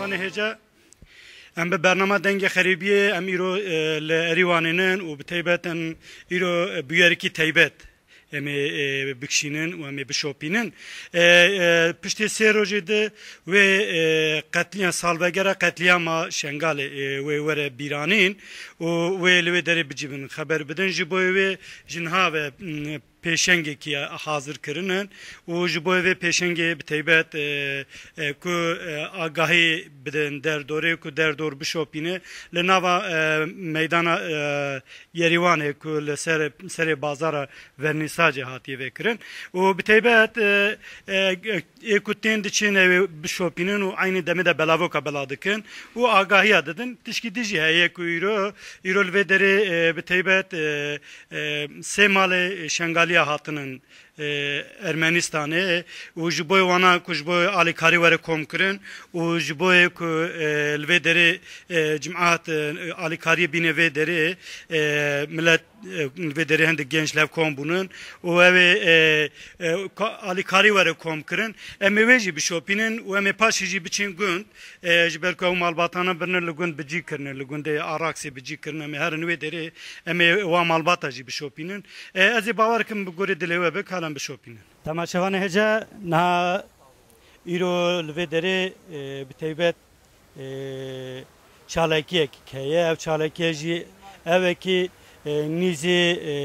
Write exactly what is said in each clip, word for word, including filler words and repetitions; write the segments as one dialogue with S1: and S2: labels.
S1: شوانه هجا ام به برنامه دنگ خریبیه ام ایرو لریوانینن و بتیبتن ایرو بیارکی تیبت ام بکشینن و ام بشوپینن پشتی سه روزی ده و قتلیان سالوگره قتلیان شنگال و وره بیرانین و و لوی داره بجیبن خبر بدن جبوی و جنها و پیشنگی که حاضر کردن و جبوی و پیشنگی بتیبت کو آگاهی بدن در دوره کو در دور بشوپینه لنوا میدان یریوانه کو لسر سر بازار ورنیساج هاتی وکرن و بتیبت اکوتین دچین بشوپینن و aynı demede belavok beladıkın و آگاهی دادن تشکی دیجی هایی کو ایرو ایرو الودری بتیبت سه مال شنگالی هاتنن Ermenistan'ı و جبوی وانا کجبوی آلی کاری وره کم کرن و جبوی کو الودری جماعت آلی کاری بینه ودری ملت الودری هند genç lev kom bunun و اوه آلی کاری وره کم کرن امی ویجی بشوپینن و امی پاشیجی بچین گوند جبر کو مالباتانا برنر لگوند بجی کرن لگوند آراکسی بجی کرن امی هر نودری امی و مالباتا جی بشوپینن از باور کم بگوری دلیوه بک بشوپینن تماشاوانه هجا نه ایرو لودری بتیبت چالاکیه که اف چالاکیه جی اوه کی نیزی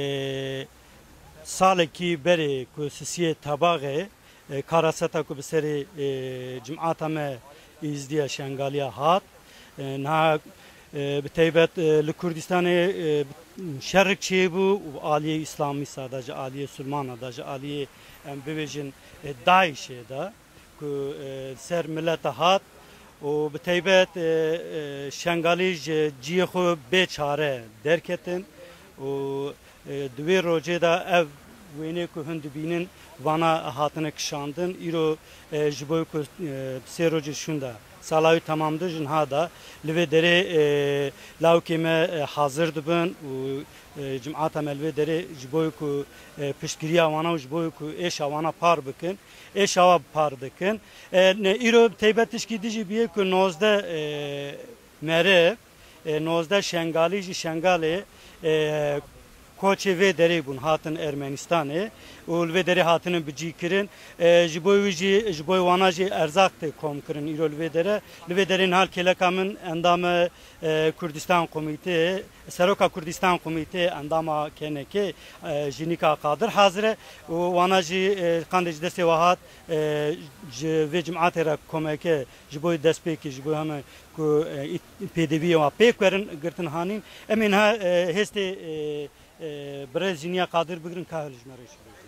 S1: سالکی بری کو سیه طباقه کاراستا کو بسری جمعات همه ازدیا شنگالیا هات نه بتیبت لکردستان شرق چی بو و عالیه اسلامی ساداج عالیه سلمان داج عالیه ببیجن داعش دا که سر ملت هات و بتیبت شنگالی جی خو بیچاره درکتن و دوی روزه دا اف وینه که هند بینن وانا هاتنه کشاندن ایرو جبوی که سه روزه شونده سالای tamamdır jinha da lve dere lavkeme hazır dibin u cemaata melve dere jboy ku pişkiriya wana jboy ku eş awana par bikin eş ava par dikin ne iro teybetiş ki diji biye ku nozda mere nozda şengali ji şengali koçe ve dere bun hatın Ermenistan'ı ul ve dere hatının bici kirin jiboy vici jiboy vanaji erzak te kom kirin irol ve dere ve derin hal kelekamın endamı Kürdistan komite Seroka Kürdistan komite endama keneke jinika kadir hazire vanaji kandeci deste vahat ve cemaatera komeke jiboy despeki jiboy hame ku P D V ve pek verin girtin hanin emin ha heste برزینیا قادر بگیرن که هرچی مرایش بگیرن.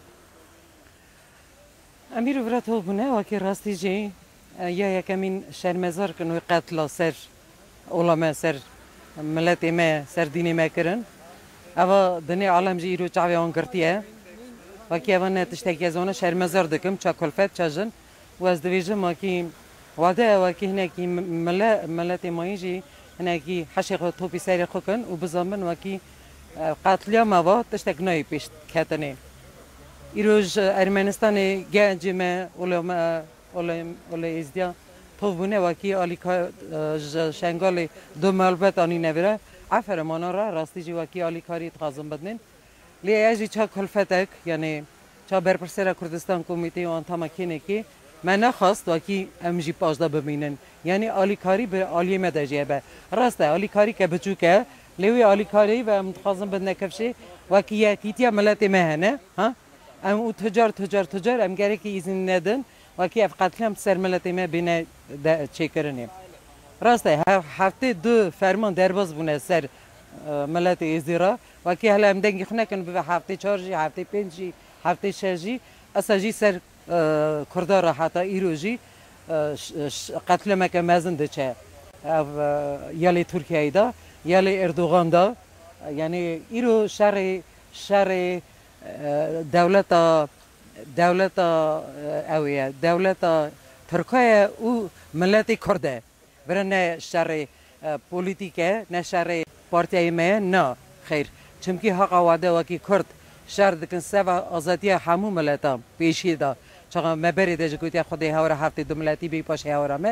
S2: امیر ورات هو بنه وکی راستی جی یا یکمین شرمزار کنوی قتل سر علما سر ملت ما سر دین ما کرن. اوا دنیا عالم جی رو چاوی آن کرتیه وکی اوا نتشتکی از آن شرمزار دکم چا کلفت چاجن و از دویجم وکی واده وکی هنگی ملت ملت مایی جی هنگی حشق توپی سری خوکن و بزامن وکی قتلیا مواد تشتک نای پیش کتنه. ایروز ارمنستان گنجی ما علما علم علم ازدیا توبونه وکی آلیکا شنگالی دو ملبت آنی نویره عفر مناره راستی جی وکی آلیکاری تقازم بدنین. لیاجی چه کلفتک یعنی چه برپرسر کردستان کمیته آن تمکینه کی من نخواست وکی امجی پاشدا ببینن یعنی آلیکاری به عالیه مدرجه به راسته آلیکاری که بچوکه لیوی آلیکاری و متخاصم بدن کفشی وکی یکیتیا ملت مهنه ها ام او تجار تجار تجار ام گره کی izin ندن وکی اف قتلم سر ملت ما بینه چیکرنیم راسته هفته دو فرمان درباز بونه سر ملت ازدرا وکی هلا ام دنگی خونه کن به هفته چهارجی هفته پنجی هفته ششی اساجی سر کردار حتی ایروجی قتل مکه مزن دچه یالی ترکیه دا یالی اردوغان دا یعنی ایرو شر شر دولت دولت اویه دولت ترکیه او ملت کرده برای شر پولیتیکه نه شر پارتیای ما نه خیر چونکی حق واده وکی کرد شر دکن سوا آزادی همو ملتا پیشی دا چون مبری داشت گویی خودی هاور هفته دو ملتی بی پاش هاورامه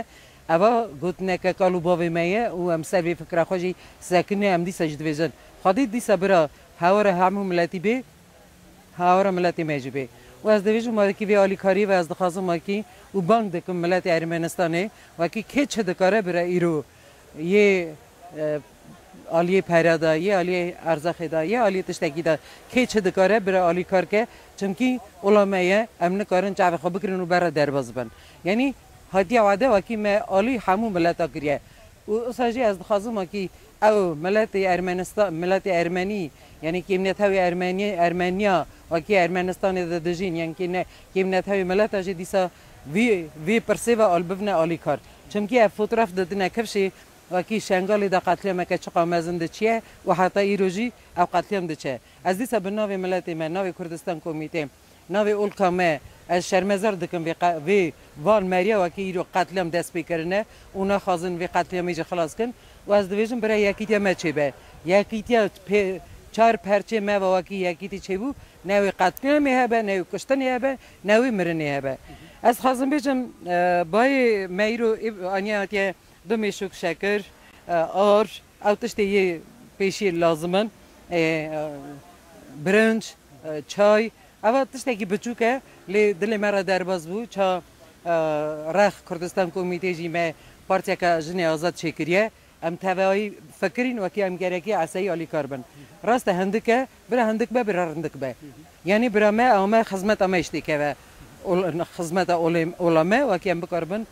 S2: اوا گوتنه که کالو باوی میه و ام سر به فکر خوشی سکنه ام دی سجد ویژن خودی دی صبر هاور همو ملتی به هاور ملتی میجبه و از دویجو ما کی وی علی کاری و از دخوازم ما کی و بانک دکم ملت ارمنستانه و کی که چه دکاره بر ایرو یه عالی پرادا یه عالی ارزخ دا یه عالی تشتکی دا که چه دکاره بر عالی کار که چمکی علمایه امن کارن چاو خوب بکرن و بر درباز بن یعنی هدی عاده و کی ما عالی همو ملت کریه و ساجی از دخوازم کی او ملت ارمنستان ملت ارمنی یعنی کی امنیت های ارمنی ارمنیا و کی ارمنستان دادجین یعنی کی نه کی امنیت های ملت اجی دیسا وی وی پرسیوا آلبونا عالی کار چمکی فوتوگراف دادن کفشی و کی شنگالی دا قتل مکه چقا مزنده چیه و حتی ایروجی او قتلیم ده چه از دیسا به ناوی ملت من ناوی کردستان کمیته ناوی اولکامه از شرمزار دکم وی وان مریا و کی ایرو قتلیم دست بکرنه اونا خازن وی قتلیم ایجا خلاص کن و از دویجم برای یکیتیا مچه به یکیتیا چهار پرچه ما و کی یکیتی چه بو ناوی قتلیم هبه ناوی کشتن هبه ناوی مرنی هبه از خازن بیجم بای میرو آنیاتیه دمی شک شکر آر او تشتی یه پیشی لازمن برنج چای او تشتی که بچوکه لی دل مرا درباز بود چا رخ کردستان کمیته جی ما پارتیا که جنی آزاد چکریه ام توایی فکرین و که ام گرکی عصایی علی کاربن راست هندکه برا هندک به برا هندک به یعنی برا ما او ما خدمت اما اشتی که و خدمت علماء و که ام بکاربن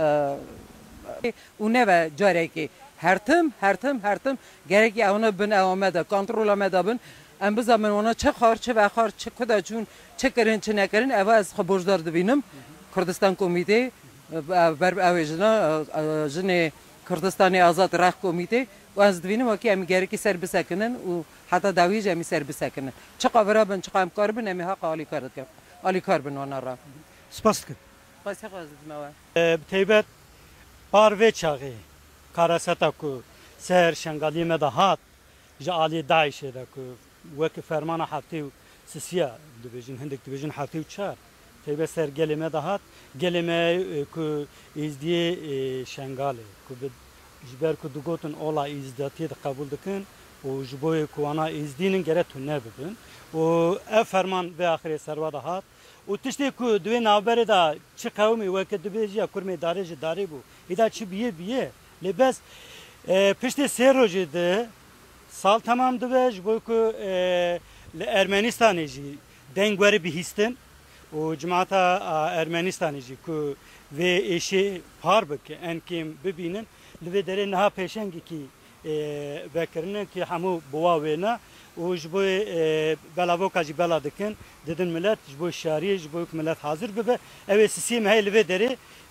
S2: و نه جاری که هر تم هر تم هر تم گرکی اونا بن آمده کنترل آمده بن ام بزمن اونا چه خار چه بخار چه کدا چون چه کرن چه نکرن اوا از خبردار دبینم کردستان کمیته بر اوجنا جن کردستان آزاد راه کمیته و از دبینم که ام گرکی سر بسکنن و حتی داویج ام سر بسکنن چه قبره بن چه قام کار بن ام حق عالی کار عالی کار بن اونا را
S1: سپاس کن
S2: پس خواست ما
S1: تیبت پاروی چاقی کاراستا کو سر شنگالی مدهات جالی داعش دا کو وک فرمان هفته سسیا دیویژن هندک دیویژن هفته چهار تیبت سر گلی مدهات گلی می کو ازدی شنگالی کو جبر کو دوگوتن اولا ازداتی قبول دکن و جبوی کوانا ازدینن گره تو نبودن و اف فرمان به آخر سرواده هات و تشتی کو دوی نابره دا چه قومی وکه دویجیا کرمی داره جه داره بو ایدا چی بیه بیه لباس پشتی سه روزی ده سال تمام دویج بو کو ارمنستانی جی دنگوری بهستن و جماعت ارمنستانی جی کو و ایشی پار بکه انکیم ببینن لبه داره نه پیشنگی کی بکرنه که همو بواوینا و جبوی بلاو کاجی بلا دکن دیدن ملت جبوی شهری جبوی ملت حاضر ببه اوه سیستم هی لبه داره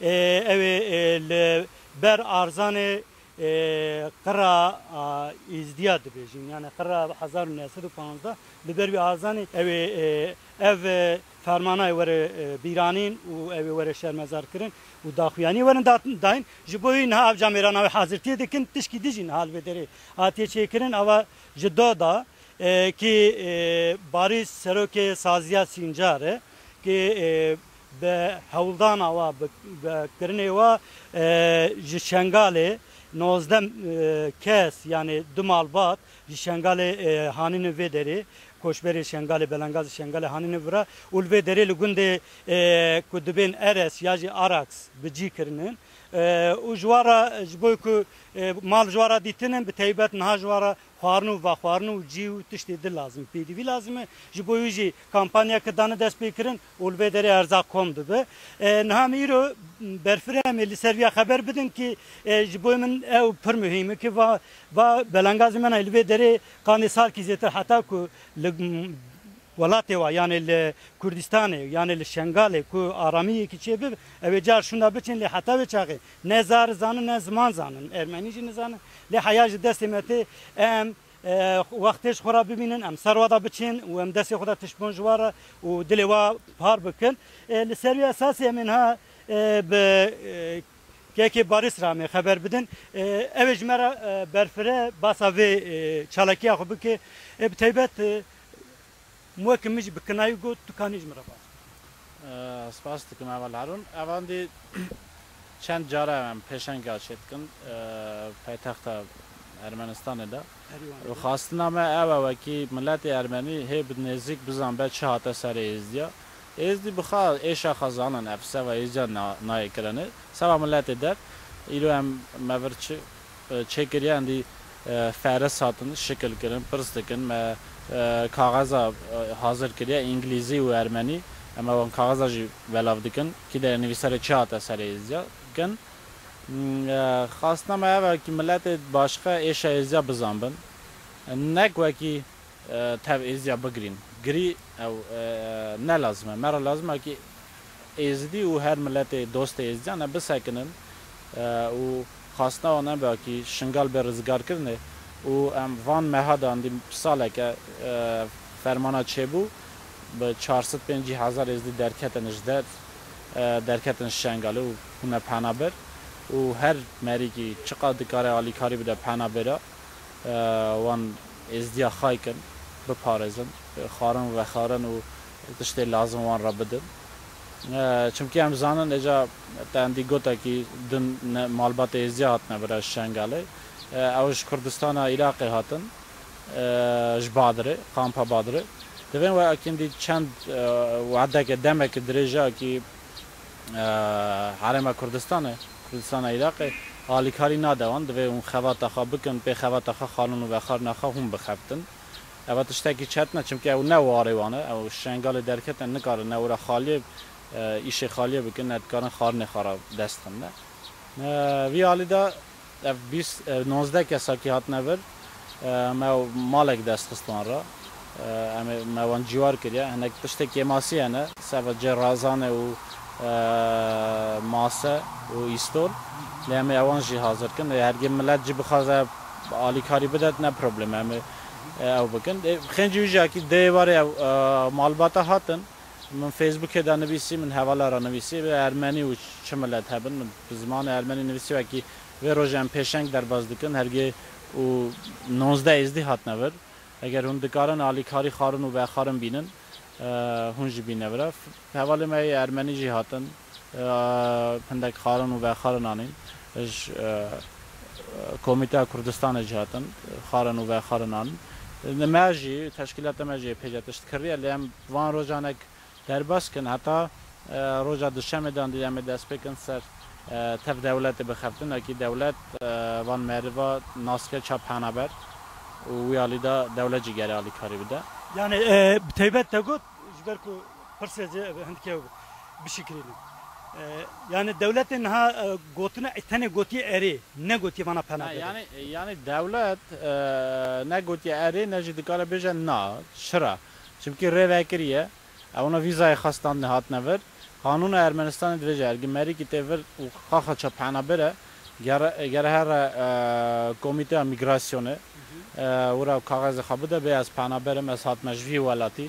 S1: اوه بر ارزان قرا ازدیاد بیشین یعنی قرا هزار و نهصد و پانزده لبر بی ارزان اوه اوه فرمانای ور بیرانین و اوه ور شرمزار کرن و داخویانی ورن داین جبوی نه اب جامیران اوه حاضرتی دکن تشکی دیجین حال بدره آتیه چیکرن اوه جدا دا که باریس سروک سازیا سینجاره که به هولدان و به کرنه و جشنگاله نوزدم کس یعنی دو مالبات جشنگاله هانین ودری کوشبری شنگاله بلنگاز شنگاله هانین ورا اول ودری لگونده کدبین ارس یا جی آراکس بجی کرنن و جوارا جبوی کو مال جوارا دیتنن به تایبت نه جوارا خوارنو و خوارنو جیو تشتی دل لازم پیدی وی لازمه جبوی جی کمپانیا که دانه دست بیکرن اول به دری ارزاق کم دبه نه میرو برفره ملی سرویا خبر بدن که جبوی من او پر مهمه که و و بلنگاز من اول به دری کانی سال کی زیتر حتی کو ولاتی و یعنی کردستان یعنی شنگاله کو آرامی کی چه به اوجار شوندا بچین لی حتی بچاقه نزار زانن نه زمان زانن ارمنی جن زانن لی حیاج دستمته ام وقتش خراب ببینن ام سروادا بچین و ام دست خدا تشبون جواره و دلوا پار بکن لسری اساسی منها به که باریس رامه خبر بدن اوج مرا برفره باساوی چالاکی خوب که بتایبت موك مش بكناي قلت تكانيج مرفا
S3: سپاس تكم اول هارون اوان دي چند جاره هم پیشنگ آشید کن پایتخت ارمنستان دا و خواستن همه اوه وکی ملت ارمنی هی نزدیک بزن به چه هاته سر ازدیا ازدی بخواه ایشا خزانن افسه و ازدیا نای کرنه سوا ملت در ایرو هم مور چه کریه اندی فهرست هاتن شکل کرن پرست کن کاغذ حاضر کریه انگلیزی و ارمنی اما اون کاغذ جی بلاف دکن که در نویسر چه هاته سر ازدیا کن خواستم اوه که ملت باشقه ایشا ازدیا بزن بن نک وکی تب ازدیا بگرین گری او نه لازمه مرا لازمه که ازدی و هر ملت دوست ازدیا نه بسکنن و خواستم آنها با که شنگال به رزگار کرنه و ام وان مهاد آندی ساله که فرمانا چه بو به چهارصد و پنجاه هزار ازدی درکتنش در درکتنش شنگاله و اونه پنابر و هر مری که چقدر کار عالی کاری بده پنابره وان ازدیا خواهی کن بپارزن خارن و خارن و تشتی لازم وان را بدن چونکه هم زانن اجا تندی گوتا که دن مالبات ازدیا هاتنه برای شنگاله اوش کردستان عراقی هاتن جبادره قامپا بادره دوین و اکندی چند وعده که دمه که درجه که حرم کردستانه کردستان عراقی عالی کاری نادوان دوی اون خوات خواه بکن به خوات خواه خانون و خار نخواه هم بخفتن اوه تشتاکی چت نه چمکه او نه واره وانه او شنگال درکتن نکاره نه او را خالیه ایش خالیه بکن ندکارن خار نخواه دست کن نه وی حالی دا بیست نوزده کسا که هات نبر ما مالک دست خستوان را ما وان جوار کریه هنک تشتاکی ماسی هنه سوا جرازانه و ماسه و ایستور لیمه اوان جی حاضر کن هرگی ملت جی بخواه عالی کاری بدد نه پروبلم همه او بکن خنجی ویجا که دیواره مالباتا هاتن من فیسبوک دا نویسی من حواله را نویسی به ارمنی و چه ملت هبن من زمان ارمنی نویسی و که وی روژم پیشنگ در باز دکن هرگی و نوزده ازدی هات نور اگر هون دکارن عالی کاری خارن و بخارن بینن هونج بینه برا حواله مای ارمنی جی هاتن پندک خارن و بخارن آنین اش کمیته کردستان جی هاتن خارن و بخارن آنین نماجی تشکیلات نماجی پیجاتشت کریه لیم وان روزانک در باز کن حتی روزا دوشنبه دان دیدم دست بکن سر تف دولت بخفتن اکی دولت وان مروا ناسکه چاپ هنابر و ویالی دا دولت جیگری عالی کاری بده
S1: yani bteybat da gut jberku persece hendke bişikrini yani devletin ha gotuna etene goti eri ne goti bana pana
S3: yani yani devlet ne goti eri ne jidikara beje na şra çünkü revekiriye ona vizayı xastan hat never kanun Ermenistan direce ergi meri ki tever xaxa çapana bere ger her komite migrasyonu ورا کاغذ خبده به از پنابرم از هات مجوی ولاتی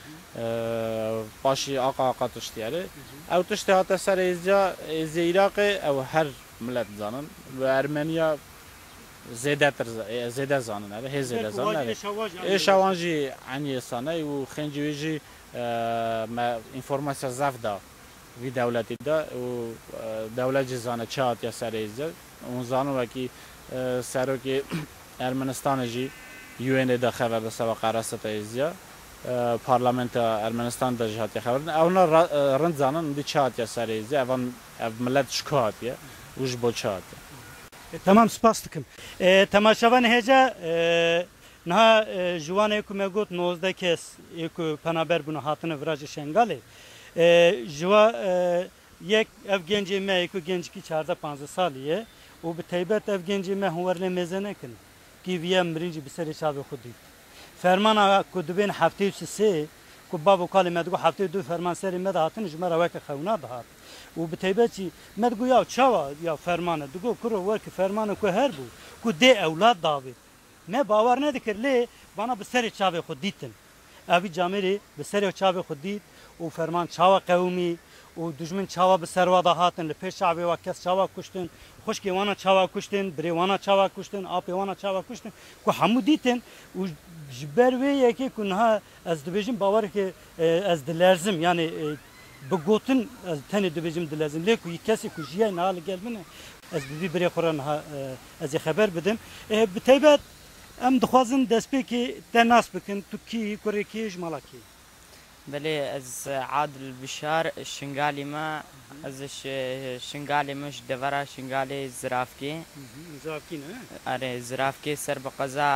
S3: باشی آقا آقا تشتیاره او تشتیهات سر ازیا از عراق او هر ملت زانن و ارمنیا زیده تر زیده زانن هر هی زیده زانن ایشوانجی عنی سانه و خنجویجی ما انفورماسیا زفدا وی دولتی دا و دولت جزانه چهات یا سر ازیا اون زانو وکی سرو که Ermenistan jî U N da xeber da seva qarasata izya parlamenta Ermenistan da jî hatiye xeberin evna rind zanin di çi hatiye serê izya evan ev millet şiko hatiye û ji bo çi hatiye
S1: tamam spas dikim temaşavan hêja niha jiwanê ku me got nozde kes ku penaber bûne hatine virajê şengalê jiwa yek ev gencê me ku gençkî çarda panzdeh salî ye û bi taybet ev gencê me hûnwernê mêze nekin ki viyem mirinci bir seri çavê xwe dît fermana ku dibên heftê û sê ku bav û kalê me digo heftê du ferman serê me de hatin ji me re weke xewna dihat û bi taybetî me digo ya çawa ya fermane digo kiro wekî fermane ku her bû ku dê ewlad davê me bawer nedikir lê bana bi serê çavê xwe dîtin evî camerê bi serê çavê xwe dît û ferman çawa qewmî û dijmin çawa bi serwa da hatin li pêş çavê wa kes çawa kuştin خوشکی وانا چاوا کشتن بری وانا چاوا کشتن آپی وانا چاوا کشتن کو همو دیتن و جبر وی یکی کنها از دبیجم باور که از دلرزم یعنی بگوتن از تنی دبیجم دلازم لیکو یک کسی کجیه نهال گل منه از بی بری خوران ها از خبر بدم بتایبت ام دخوازن دست پی که تناس بکن تو کی کره کیش مالاکی
S4: بله از عادل بشار شنگالی ما از شنگالی مش دورا شنگالی زرافکی
S1: زرافکی نه
S4: آره زرافکی سر به قضا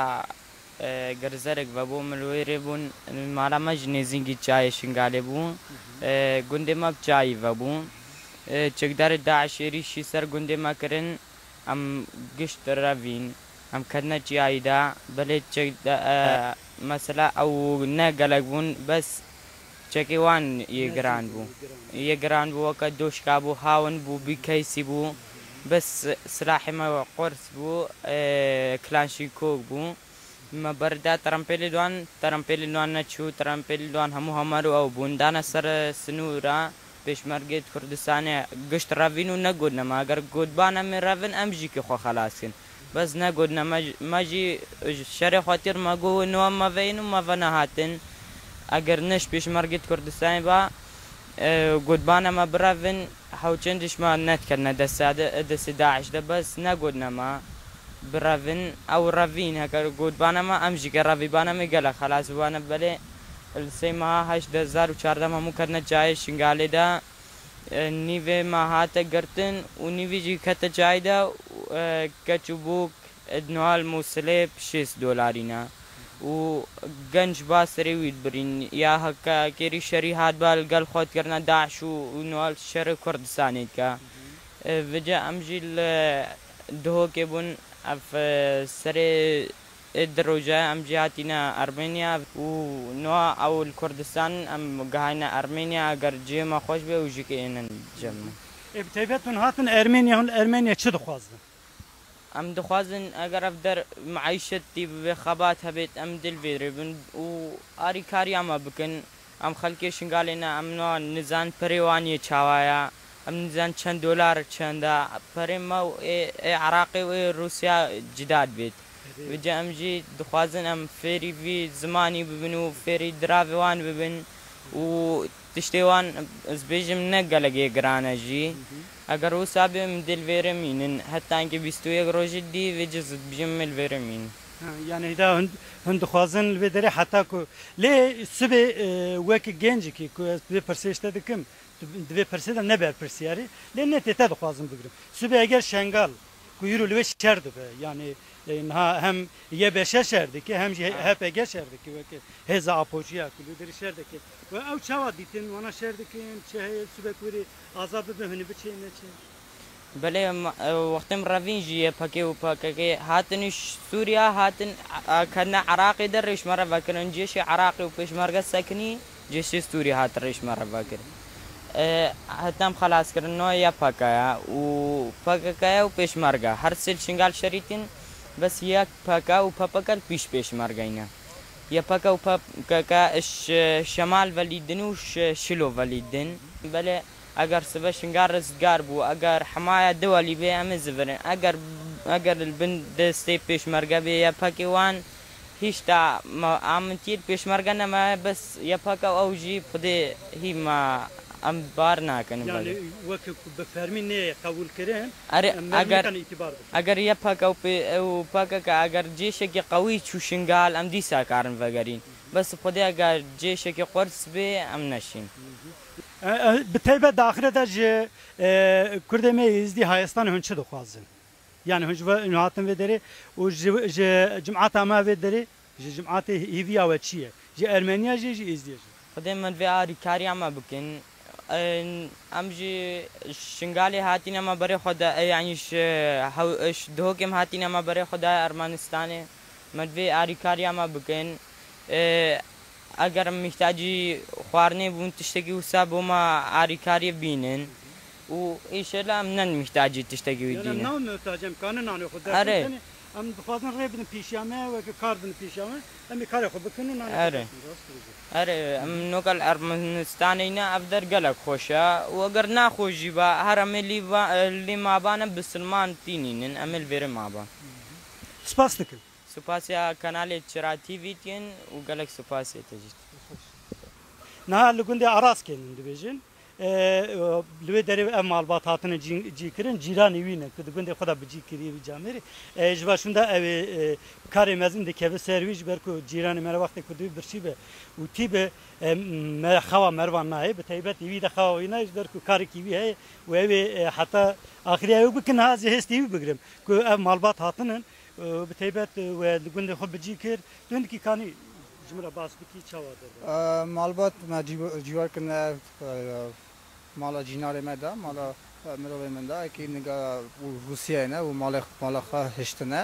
S4: گرزرک و بو ملویری بون مالا مج نزینگی چای شنگالی بون گنده ما چای و بون چقدر داعشیری شی سر گنده ما کرن ام گشت روین ام کدنا چای دا بله چقدر مثلا او نه گلک بون بس چکی وان یه گران بو یه گران بو وقت دوش کابو هاون بو بیکیسی بو بس سلاح ما قرص بو کلانشی کوک بو ما بردا ترامپلی دوان ترامپلی دوان نچو ترامپلی دوان همو همارو او بوندانا سر سنورا پیشمرگت کردستان گشت روینو نگود نما اگر گودبانا می روین امجی که خو خلاصین بس نگود نما ماجی شر خاطر ما گو نو ما وینو ما ونهاتن اگر نش پیشمرگت کردستان با گودبانا ما براون حوچندش ما نت کرنا دست دست داعش ده بس نگود نما براون او روین اگر گودبانا ما امجی که روی بانا می گله خلاص بانا بله السی ما هشت هزار و چهارده ما کرنا جای شنگالی دا نیوه ما هات گرتن و نیوه جی کت جای دا کچوبوک ادنوال موصله شش دلارینا و گنج باسری وید برین یا هکا کری شری هات بال گل خود کرنا داعش و نوال شر کردستانید که وجه امجی دهو که بون اف سر الدروجة ام جهاتنا أرمينيا ونوع أو الكردستان ام جهينا أرمينيا أجر جيما خوش به وجيكينا جمع.
S1: بتابعتون هاتن أرمينيا هون أرمينيا شو دخوازن؟
S4: ام دخوازن أجر أفدر معيشتي بخبات هبت ام دل فيربن و أري كاري أما بكن ام خلكي شنقالنا ام نوع نزان بريوانية شوايا ام نزان چند دولار چندا بريما عراقي و روسيا جداد بيت. وجا امجي دخوازن ام فيري في زماني ببنو فيري دراوان ببن و تشتيوان زبيجم نقلقي قرانا جي اگر و سابي مدل فيرمين حتى انكي بيستو يك روجي دي وجز بجم الفيرمين
S1: يعني هدا هند هند دخوازن الفيدري حتى كو ليه سبي وك جنجي كي كو دي برسيشتا دكم دي برسيدا نبر برسياري ليه نتتا دخوازن بگرم سبي اگر شنگال كو يرو لوش شرد يعني اینها هم یه بشه شرده که هم هپ اگه شرده که وقت هزا آپوچیا کلی دری شرده که و او چه دیتن وانا شرده که چه سبکوری آزاد بهنی بچه نچه
S4: بله وقتم روین جیه پاکی و پاکی هاتنش سوریا هاتن کنا عراقی در ریش مرا وکرن جیش عراقی و پیشمرگه سکنی جیش سوریا هات ریش مرا وکرن هتم خلاص کردن نوع یا پاکایا و پاکایا و پیشمرگه هر سال شنگال شریتین بس یک پاکا و پاپاکل پیش پیش مرگینا یا پاکا و پاکا شمال ولیدن و شلو ولیدن بله اگر سبب شنگار رزگار بو اگر حمایه دولی به ام زبرن اگر اگر البند دستی پیش مرگه به یا پاکی وان هیچ تا آمتیر پیش مرگه نما بس یا پاکا اوجی خود هی ما ام بار ناکنه
S1: يعني وقت بفرمين نه قبول كرين
S4: اگر اگر يا باكا او باكا اگر جيشك قوي شو شنغال ام دي ساكارن وگرين بس خدي اگر جيشك قرص به ام نشين
S1: بتيبه داخله دا ج كردمه يزدي هايستان هنچ دخوازن يعني هنچ نهاتن ودري و جمعات ما ودري جمعات هيفيا وچيه ج ارمنيا ج يزدي
S4: خدي من في اري كاريا ما بكن امجي شنغالي هاتينا ما بري خدا يعني ش دهوكم هاتينا ما بري خدا ارمنستان مدوي اريكاريا ما بكن اگر محتاجي خوارني بون تشتكي وسابو ما اريكاريا بينن و ايش لا من محتاجي تشتكي ودينا
S1: لا نو محتاجم كان نانو خدا
S4: اره
S1: ام دخوازن ريبن بيشامه و كاردن بيشامه ام كاري خو بكنو نانو
S4: اره اره ام نوكل ارمنستانينا افدر قلق خوشا واگر ناخوشي با هرم اللي اللي ما بان بسلمان تينين امل فير ما با
S1: سپاسدكم
S4: سپاسيا قناه چرا تي في تين وقلق سپاسيا تجي
S1: نها لگوندي اراس كين دبيجن لوی دری ام مالبات هاتن جی کرن جیرانی وینه که دگونده خدا بجی کری بی جامری جواشونده او کاری مزین دکه سرویج برکو جیرانی مرا وقتی کدوی برچی به و تی به مر خوا مروان نه به تایبت وی د خوا وینه برکو کاری کی وی و او حتی آخری او بکن هازی هستی بگرم که ام مالبات هاتنن به تایبت و دگونده خود بجی کر دوند کی کانی جمله باس بکی چاواده
S5: مالبات ما جوار کنه مالا جینار مدا مالا مروه مندا که نگا روسیه نه و مال مال خواه هشتنه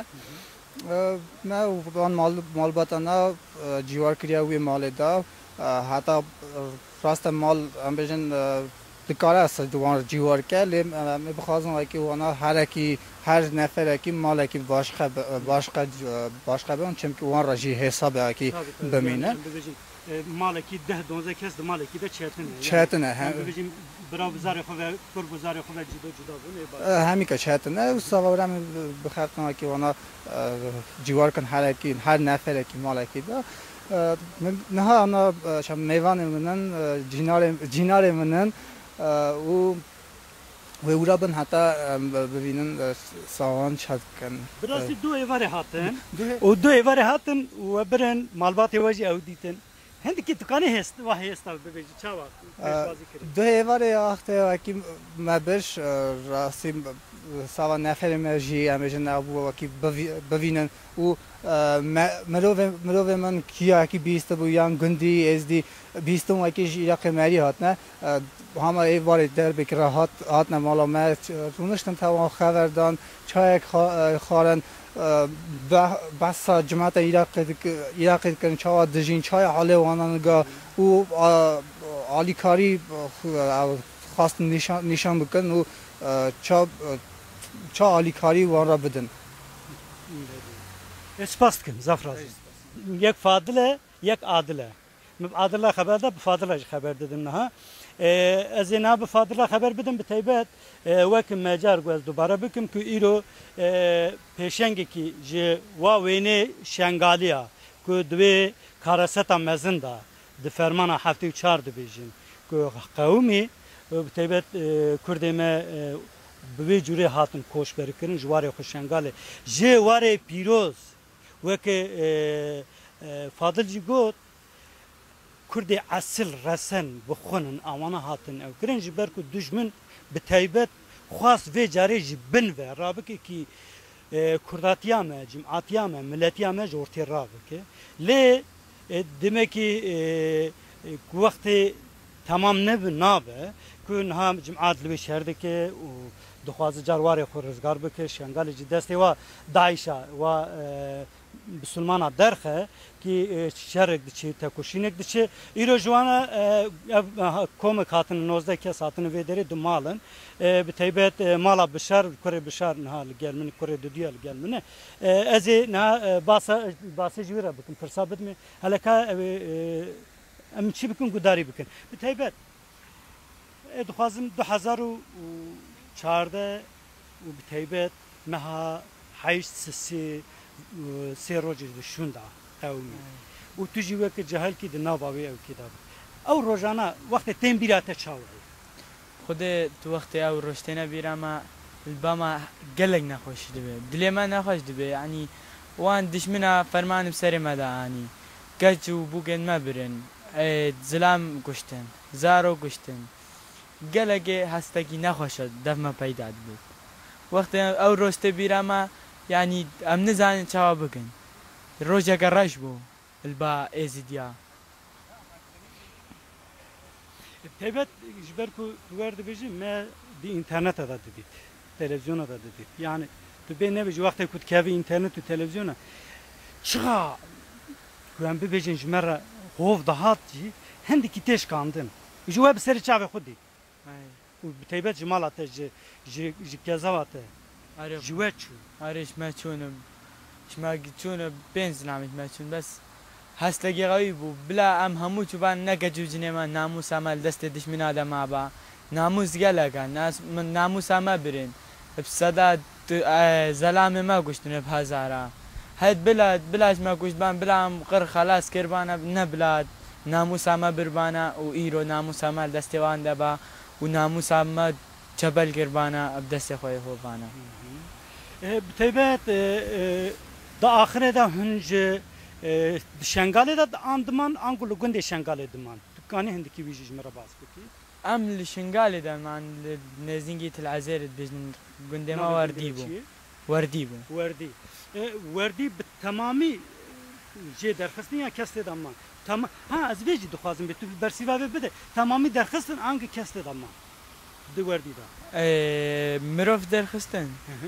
S5: ما وان مال مالبات انا جوار کریا وی مال دا حتی راست مال ام بجن دکاره است دوان جوار که لیم می بخوازم که وانا هر کی هر نفر کی مال کی باشقه باشقه باشقه به اون چم که وان راجی حساب کی بمینه
S1: مالکی ده دونزه کس ده مالکی ده چهتنه
S5: چهتنه هم
S1: ببینیم برای بزاری خو و کور بزاری خو و جدا جدا بونه
S5: همین که چهتنه و سوارم بخاطر که وانا جوار کن هر کی هر نفر کی مالکی ده نه انا شام میوان منن جینار جینار منن و و اورابن حتی ببینن سوان چت کن
S1: براستی دو ایواره هاتن و دو ایواره هاتن و برن مالبات واجی او دیتن هندی کی دکانی هست و هست ببیج چاوا
S5: دو ایواره آخته کی مبش راستی سوا نفر مرجی امجن ابو کی ببینن و مروه مروه من کیا کی بیست بو یان گندی از دی بیستم کی یاق مری هات نه همه ایواره در بکره هات هات نه مالا ما رونشتن تا خبردان چای خارن بس جماعت عراق عراق کن چای دژین چای حاله وانانگا و عالی کاری خواست نشان نشان بکن و چا چا عالی کاری وان را بدن
S1: اسپاس کن زفر یک فاضله یک عادله عادله خبر ده بفاضله خبر دادم نه از اینا بفاضله خبر بدم به تایبت وقت مجار گوز دوباره بکم که ایرو پیشنگی کی ج واوینه شنگالیا که دوی کاراستا مزنده د فرمان هفته و چهار دبیجین که قومی به تایبت کردمه به جوری هاتن کوش برکن جواری خوشنگاله جواری پیروز وقت فاضل جی گفت کردی اصل رسن بخونن آمانه هاتن او کرنج برکو دشمن به تایبت خاص و جاری بن و رابطه کی کرداتیامه جماعتیامه ملتیامه جورتی رابطه لی دمکی وقتی تمام نب نابه کن هم جماعت لبی شهرده که دخواز جارواری خورزگار بکه شنگال جدسته و داعشه و بسلمان درخه که شرک دچی تکوشینک دچی ایرو جوانا کوم کاتن نوزده که ساتن ویدری دو مالن به تایبت مالا بشار کره بشار نه لگل من کره دودیال لگل منه از نه باسا باسا جویره بکن فرصابت می هلکا ام چی بکن گداری بکن به تایبت دخوازم دو هزار و چهارده و به تایبت مها هشت سی سه روزی دشونده قومی و تو جیوه که جهل کی دنا باوی او کتاب او روزانه وقت تیم بیرات چاوی
S4: خود تو وقت او روشتنه بیرما الباما قلق نخوش دبه دلی ما نخوش دبه يعني وان دشمنا فرمان بسر مدا يعني گچ و بوگن ما برن زلام گشتن زارو گشتن قلق هستگی نخوشد دفما پیدا بود وقت او روشته بیرما يعني ام نزان چاوا بکن روجا گراش بو البا ازدیا
S1: تبت جبركو ورد بيجي ما دي انترنت هذا دي تلفزيون هذا دي يعني تبين نبي وقت كنت كافي انترنت وتلفزيون شغا كان بيجي جمره خوف ضهاتي هندي كيتش كاندن جواب سر چاوي خودي وبتيبت جمالات ج ج كزاواته جواتشو
S4: آرش ما چونم شما چونه بنز نامید ما چون بس هستگی قوی بو بلا ام همو چوبان نگجو جنما ناموس عمل دست دشمن آدم آبا ناموس گلگا ناس من ناموس ما برین بصدا زلام ما گشتن بهزارا هاد بلاد بلاش ما گشت بان بلا قر خلاص کربانه نه بلاد
S6: ناموسامە بربانە و ئیرۆ ناموسامە دەستێوان دەبا و ناموسامە چەبەل گربانە دەستێ خۆی هۆبانە
S1: بتەیبێت دا آخرê de hûn ji şengalê de andiman an ku li gundê şengalê diman tukanî hindikî wî jî ji me re baz bikî
S6: ئەم li شنگالê de man li nêzîngî Tilazêrê dibêjin gundê me werdî bû werdî bû
S1: werdî werdî bi temamî jê derxistiniya kes tê de man ha ez vê jî dixwazim bê tu bersîva vê bide temamî derxistin an kes tê de man di werdî de
S6: mirov derxistin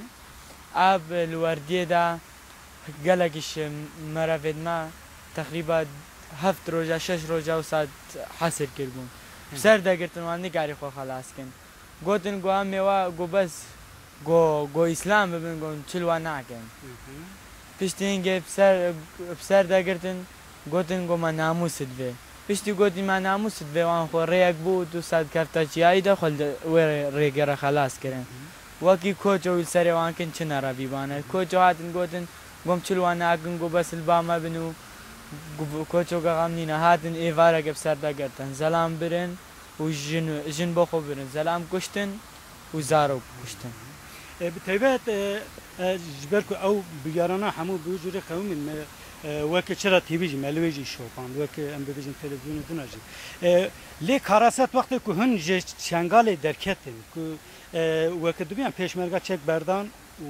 S6: ab li werdiyê de gelekîş merevên me teqrîba heft roja şeş roja û sat hesir kirbûn ser degirtin wan nikarî xwe xelas kin gotin gu em mêwa gu bes gu îslam bibin gu çil wan nakin piştî hingê ser degirtin gotin gu me namûsit vê piştî gotî me namûsit vê wan xwe rêyek bû du sed kefta çiyayî de xwe wê rêgere xelas kirin wekî koço wî serê wan kin çi nerebîbane koço hatin gotin gom çil wan nakin gu bes li ba me bin û koço geqam nîne hatin êvareke bi ser degirtin zelam birin û jin bo xwe birin zelam kuştin û zarok kuştin
S1: bi taybet ji ber ku ew bigerana hemû bi cûrê qewmên me wekî çira tîvî jî me li wê jî şopan wekî em bibêjin televizyonê din jî lê karaset wextê ku hûn ji şengalê derketin ku wekî dibiyan pêşmerga çek berdan û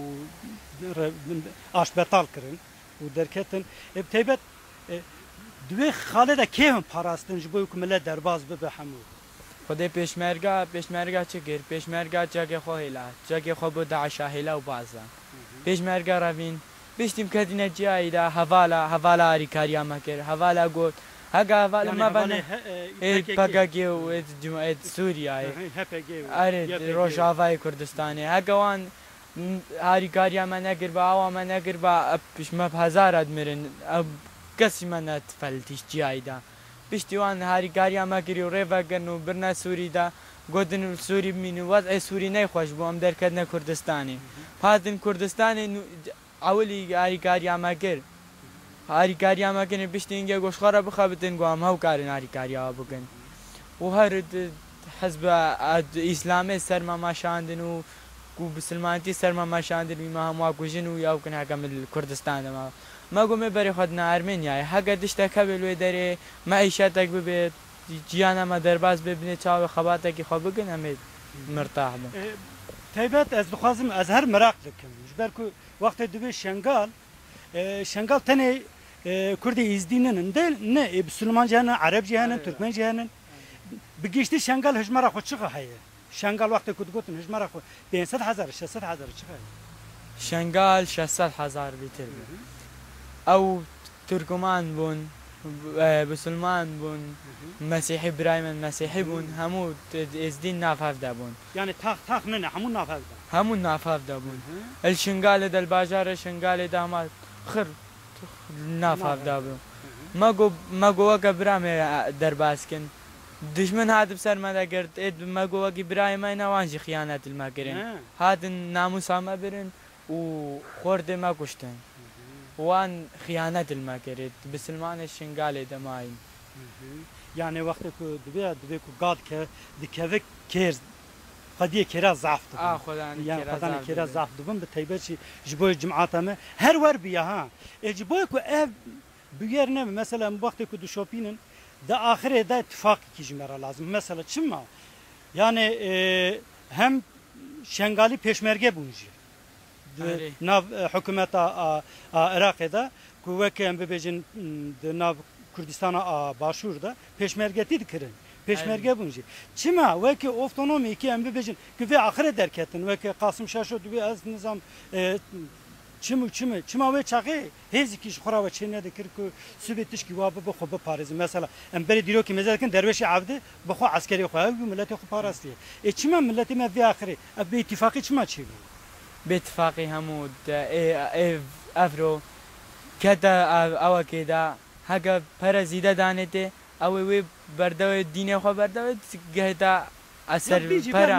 S1: aşbetal kirin û derketin bi taybet divê xalê de kê hûn parastin ji bo ku millet derbas bibe hemû
S6: خودê pêşmerga pêşmerga çi kir pêşmerga çekê xwe hêla çekê xwe bi Daişa hêla û baza pêşmerga revîn piştî ketîne ciyayî de hevala hevala alîkariya me kir hevala got hega hevala me bene P K K û Sûriyayê erê Rojavayê Kurdistanê hega wan alîkariya me nekir be awa me nekir be me hezar edmirin kesî me netfeltîş ciyayî de piştî wan harîkariya me kirî û rêvekirin û birine Sûrî de gotin Sûrî bimînin wezê Sûrî neyxweş bû em derketine Kurdistanê hatin Kurdistanê ewilî harîkariya me kir harîkariya me kirin piştî hingê goşxwara bixebitin gu em hewkarin harîkariya we bikin û her hezba îslamê ser me meşandin û ku bi silmantî ser me meşandin wî me hemû kujin û ew kin hekem li Kurdistan de me me got me berê xwe dina Ermênyayê hege tiştek hebe li wê derê me îşetek bibe ciyana me derbas bibîne çavê xebatekî xwe bikin em ê mirtah bin
S1: taybet ez dixwazim ez her merak dikim ji ber ku wextê divê şengal şengal tenê Kurdê îzdîninin de ne bi Silman jî henin Ereb jî henin Türkmen jî henin bi giştî şengal hejmara xwe çi heye şengal wextê ku digotin hejmara xwe pênc sed hezar şeş sed hezar çi heye
S6: şengal şeş sed hezar bîtir bû ew Türkman bûn Müslüman bûn Mesîhî birayê min Mesîhî bûn hemû êzdîn nav hev de bûn
S1: yani tax tax ne ne hemû nav hev de
S6: hemû nav hev de bûn el şingalê del bajarê şingalê de hema xir nav hev de bûn me got me got weke bira me derbas kin dijmin hatib ser me de girt êd me got wekî birayê me ne wan jî xiyanet li me kirin hatin namûsa me birin û xwerdê me kuştin wan xiyanet li me kirin bi Silmanê şingalê de mayîn
S1: yani wextê ku divê divê ku gad ke dikeve kêr qediyê kêra zaf dibin yani xwedanê kêra zaf dibin bi taybet jî ji bo cimata me her wer biya ha ê ji bo ku ev biger ne mesela wextê ku dişopînin de axirê de ittifaqekî ji me re lazim mesela çima yani hem şengalî pêşmerge bûn jî nav hikûmeta Iraqê de ku wekî em bibêjin di nav Kurdistana başûr de pêşmergetî dikirin pêşmerge bûn jî çima wekî otonomîkî em bibêjin ku vê axirê derketin wekî Qasım Şaşo divê ez nizam çim û çim çima wê çaxê hêzikî ji xwe re çêne dikir ku sibê tişkî wa bibe xwe biparêzin mesela em berê dîrokî meze dikin derweşê evdê bi xwe eskerê xwe ew milletê xwe parastiye ê çima milletê me vê axirê ev bi îtîfaqî çima çêbû
S6: باتفاقی هەموو ئەڤرۆ کەتە ئەوەکێ دا هەگە پەرە زیدە دانێتێ ئەوەی وێ بەردەوەی دینێ خۆ بەردەوەی گەهێتا ئەسەر پەرە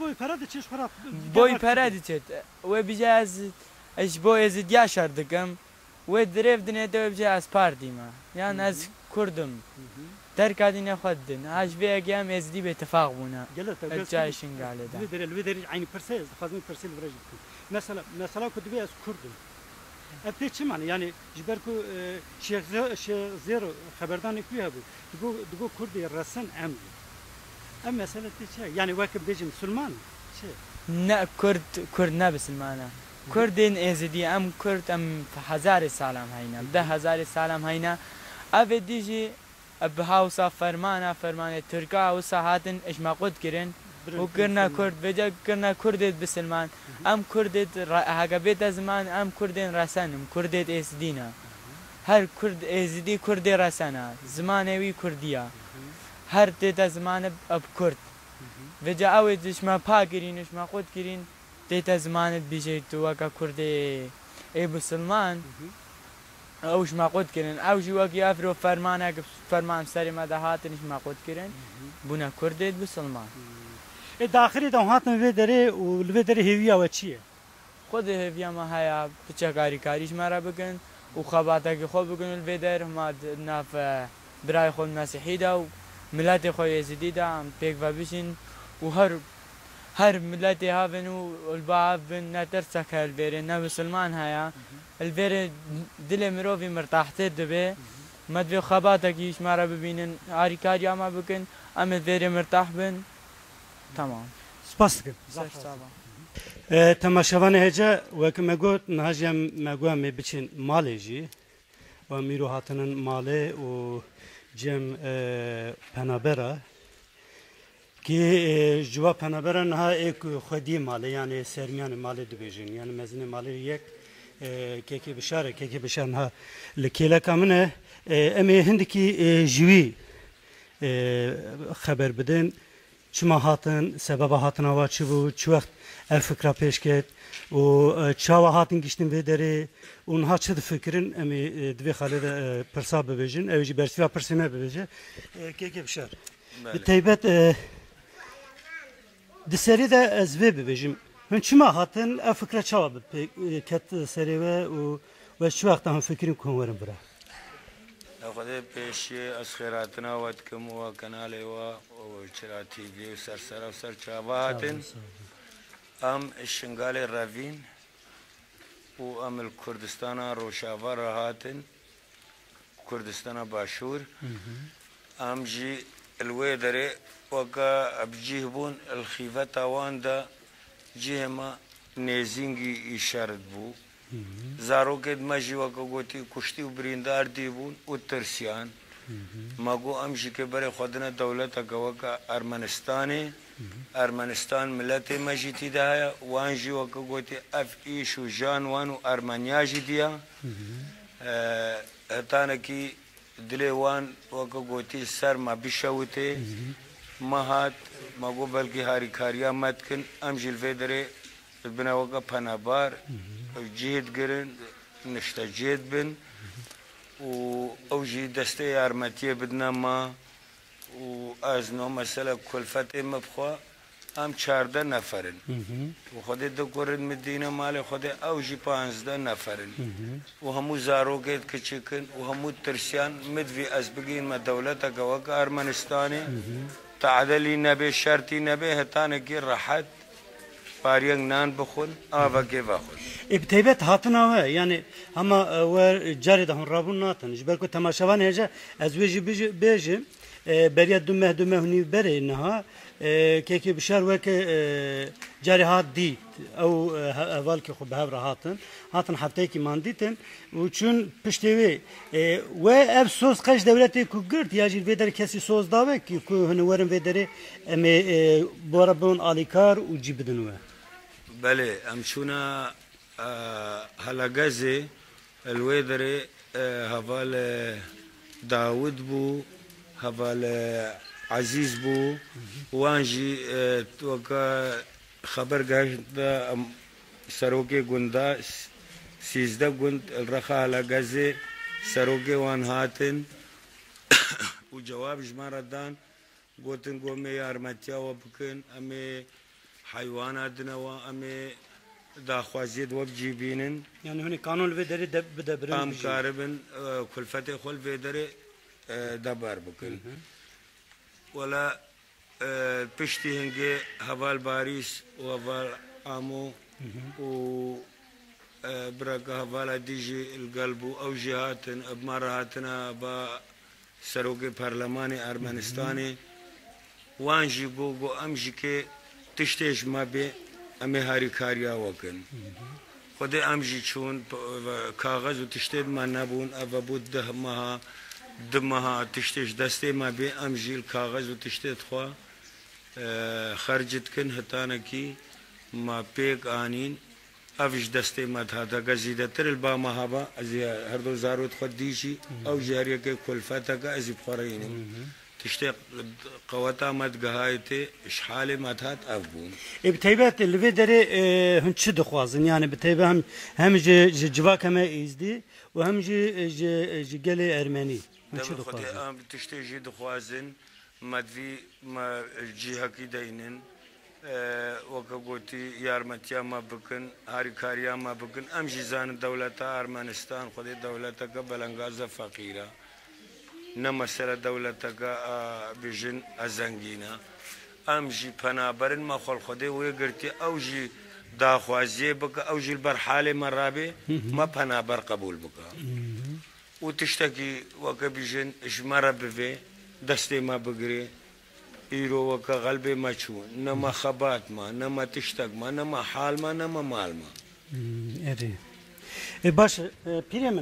S6: بۆی پەرە دچێت وێ بژە ئەش بۆ ئێزت یا شەر دەکەم وێ درێڤ دنێتەوە بژێ ئەس پار دیمە یان ئەس کوردم دەرکاتینە خۆت دن هاژبەیەکیان ئێزدی بێتەفاق بوونا جای شنگالێدا
S1: لێ دەری عینی پرسێ دەخوازم پرسێ لەبەرژ بکەم مەسەلا مەسەلا کو دەبێ ئەس کوردم ئە پێ چمان یعنی ji ber ku Şêx Zêro xeberdanê ku hebû digo Kurdê resin em em mesele tê çi yani weke bêjin Müslüman çi
S6: ne Kurd Kurd ne Müslümana Kurdên êzidî em Kurd em hezarê salam heyna deh hezarê salam heyna evê dî jî bi hawsa fermana fermanê Tirka wisa hatin eşmaqut kirin û kirna Kurd vêce kirna Kurdê bisilman em Kurdê hegabête ziman em Kurdên resenim Kurdê êzidîna her Kurd êzidî Kurdê resena zimanê wî Kurdiya her tête zimanê ev Kurd vêce ew ê dişma pa kirîn eşmaqut kirîn tête zimanê bîjê tu weka Kurdê ê bisilman ew eşmaqut kirin ew jî wekî ev fermanek ferman serê me de hatin eşmaqut kirin bûne Kurdê bisilman
S1: ê daxirê de hatin vê derê û li vê derê hêviya we çi ye
S6: خود هێویا me heye biçe karîkarîş me re bikin û xebatekî xwe bikin li vê der hema nav birayê xwe Mesîhî de û miletê xwe êzidî de em pêk vebişin û her her miletê havin û li bav bin ne tirsek heye li vêrê ne Müslüman heye li vêrê dilê mirovî mirtahtêr dibe me divê xebatekî ji me re bibînin harîkariya me bikin em li vêrê mirtah bin tamam
S1: spas dikim temaşevanê hece weke me got niha me got em ê biçin malê jî û mîro hatinin malê û cem penabera ki civa penabera niha ê ku xwediyê malê yani sermiyanê malê dibêjin yani mezinê malê yek kêkê bişar e kêkê bişar niha li kêleka min e em ê hindikî ji wî xeber bidin çima hatin sebeba hatina wa çi bû çi wext ev fikra pêş ket û çawa hatin giştin vê derê û niha çi difikirin em ê divê xalê de pirsa bibêjin ew jî bersiva pirsê me bibêje kêkê bişar bi taybet di serê de ez vê bibêjim hin çima hatin ev fikra çawa ket serê we û we çi wexta him fikirin ku him werin bira
S7: خدای پیشی از خیراتنا و دکم و کانالی و چرا تیوی و سر سر و سر چاواتن ام شنگال روین و ام الکردستان روشاوا راهاتن کردستان باشور ام جی الوی داره وکا ابجیه بون الخیفه تاوان دا جیه ما نیزینگی اشارت بو زاروکت ماجی وکا گوتی کشتی و بریندار دی بون و ترسیان ماگو امشی که برای خودنا دولت وکا ارمنستانی ارمنستان ملت ماجی تی دایا وانجی وکا گوتی اف ایش و جان وان و ارمنیا جی دیا هتانا کی دلی وان وکا گوتی سر ما بشوته مهات ماگو بلکی هاری کاریا متکن امشی الفیدره بنا وکا پنابار جهد گرن نشتا جهد بن و او جي دسته ارمتيه بدنا ما و از نو مسألة كلفت مبخوا ام چارده نفرن و خود دو کرد مدینه مال خود او جي پانزده نفرن و همو زاروگت کچکن و همو ترسيان مدوي از بگين ما دولتا گوك ارمنستاني تعدلي نبي شرطي نبي هتانه کی راحت پاریان نان بخون آوا کی بخون
S1: ابتیبت هاتنا و yani ama ve cari de hon rabun natan jber ku temaşavan heje ez veji beji beriya dumme dumme huni bere naha keke bişar ve ke cari hat dit ew eval ki xub hev rahatın hatın haftayı ki manditin uçun piştevi ve ev söz kaç devleti ku girt ya jil veder kesi söz dave ki ku hunu verin vederi eme borabun alikar u cibdin ve
S7: بله امشونا هلا غزه الويدر هفال داود بو هفال عزيز بو وانجي توكا خبر گاش دا سروكي گوندا سيزده گوند الرخا هلا غزه سروكي وان هاتن وجواب جمارة دان قوتن قومي ارمتيا وبكن امي حيوانات نوا امي داخوازيد وبجيبينن
S1: يعني هني قانون الفيدري بده برن
S7: ام كاربن كلفته خل فيدري دبر بکن ولا پشتی هنگی هوال باریس و هوال عامو و برك هفالا ديجي القلب او جهاتن بمرهاتنا با سروقي برلماني ارمنستاني وانجي بوغو امجي كي تشتيش ما بي امي هاري كاريا وكن خدي امجي چون كاغذ وتشتيد ما نبون افا بود دهمها دمها تشتيش دستي ما بي امجي الكاغذ وتشتيد خوا خرجت كن هتانكي ما بيك آنين افش دسته مدها گزیده تر البا مهابا از هر دو زارود خود دیشی او جاریه که کلفتا که از بخورینم تشتاق قوتا مد گهایته اشحال مدهات افبون
S1: بتيبات اللي دري هن تشد خوازن يعني بتيبه هم هم جوا كما يزدي وهم جي جي قالي ارمني
S7: تشد خوازن ام تشتي جد خوازن مدفي ما الجهه كيدينن وكقولتي يارمتيا ما بكن هاري كاريا ما بكن امشي زان دولتا ارمنستان خدي دولتا قبل انغازه فقيره نمسله دولتا بجن ازنگينا امشي پنابرن ما خل خدي ويغرتي اوجي داخوازي بك اوجي البرحاله مرابي ما پنابر قبول بك وتشتكي وكبجن اشمر بفي دستي ما بغري ایرو وکا قلب ما چون نما خبات ما نما تشتاق ما نما حال ما نما مال ما
S1: اری باش پیرمن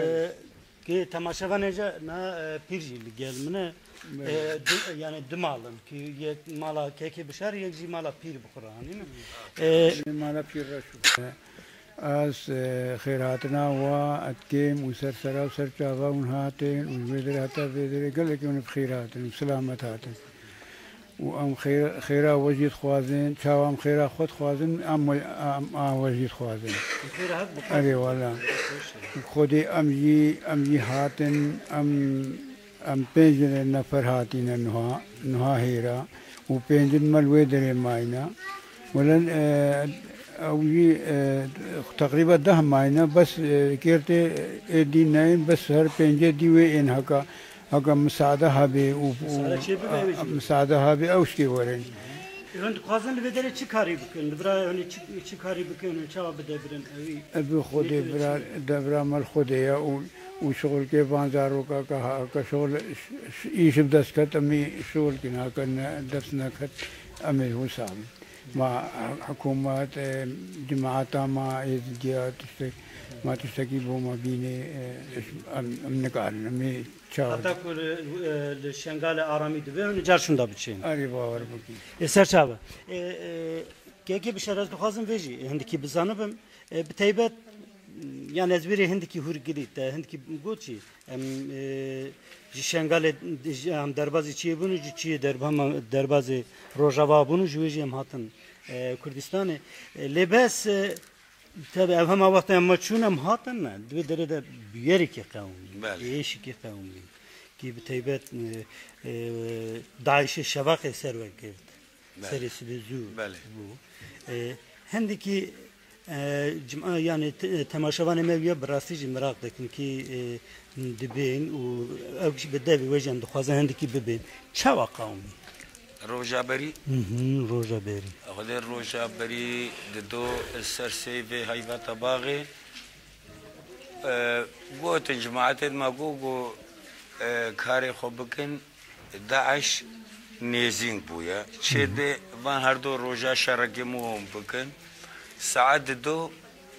S1: که تماشاوانه جا نا پیرجی لگل منه yani dmalım ki yek mala keki bişer yek ji mala pir bixurani mi
S8: mala pir raşu az خیراتنا و اتکیم و سرسرا و سرچاوا اونهاتن و ویدر هتا ویدر گله که اون بخیراتن و سلامت هاتن و ام خیر خیرا وجید خوازن چاوام خیرا خود خوازن ام ام وجید خوازن اری والا خودی ام جی ام جی هاتن ام ام پنجن نفر هاتین نها نها هیرا و پنجن مل ویدر ماینا ولن او جي تقريبا ده ماينا بس كيرتي دي ناين بس هر بنجي دي وين هكا هكا مساعدة هابي و مساعدة هابي او شي ورين
S1: انت قازن بدل چی کاری بکن برا یعنی چی کاری بکن چا بده برن
S8: ابي خودي برا دبرا مال خودي و وشغل كي بانزارو کا کا شغل ايش بدس كت امي شغل كنا كنا دسنا كت امي هو سام مع حكومات جماعات ما إزديات ما تشتكي بوما بيني أمنكار نمي شاور.
S1: حتى كل الشنغال آرامي دبي ونجار شندا بتشين.
S8: أري باور بكي.
S1: إسر شابه. كي بشرز بخازم بيجي هندكي بزانبم بتيبت يعني أزبيري هندكي هورجليت هندكي بقولشي أم شنغال هم دربازي چیه بونو چیه درب هم دربازي روجاوا بونو جوجي هم هاتن كردستان لباس تبع هم وقت ما چون هم هاتن نه دو دره ده بیاری که قومی ایشی که قومی که بتیبت داعش شواق سر وقت سر سبزو بو هندی که جمعه يعني تماشاوان مبيا براستيجي مراق دكن كي دبين و او شي بدابي وجن دخوازن هندكي ببين چاوا قومي
S7: روجابري
S1: اها روجابري
S7: اخذ روجابري ددو السرسي في هيبه باغي قوت جماعه ما قوقو كاري خوبكن داعش نيزين بويا شد وان هردو روجا شرقي مو بكن ساعات دو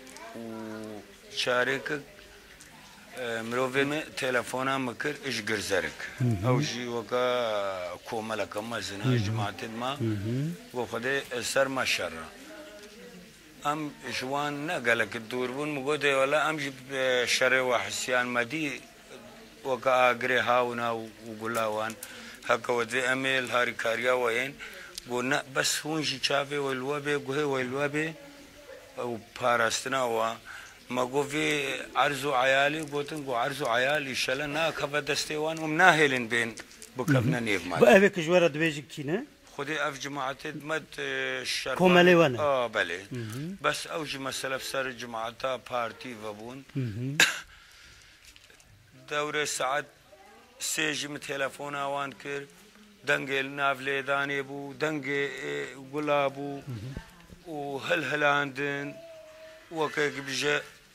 S7: وشارك مروفي تلفونا مكر ايش قرزرك او جي وكا كوملك ما زنا جماعة ما وخدي سر ما شر ام شوان نقلك الدور بون مقودي ولا امجي شر وحسيان مدي وكا اقري هاونا وقلاوان هكا ودي اميل هاري كاريا وين قلنا بس هونجي شافي والوابي قهي والوابي او باراستنا و ما قوفي عرزو عيالي قوتن قو عرزو عيالي شلا نا كفا دستيوان ومناهلين بين بكفنا نيف مات
S1: بأبك جوارة دبيجي كينا
S7: خدي اف جماعة مد الشربان
S1: كومالي وانا
S7: اه بلي بس اوجي مسألة بسر جماعتا بارتي وبون دورة ساعات سێژم تەلەفۆن ئاوان کرد دەنگێ ناو لێدانێ بوو دەنگێ گوڵا بوو و هەل هەلاندن وەکێک بژە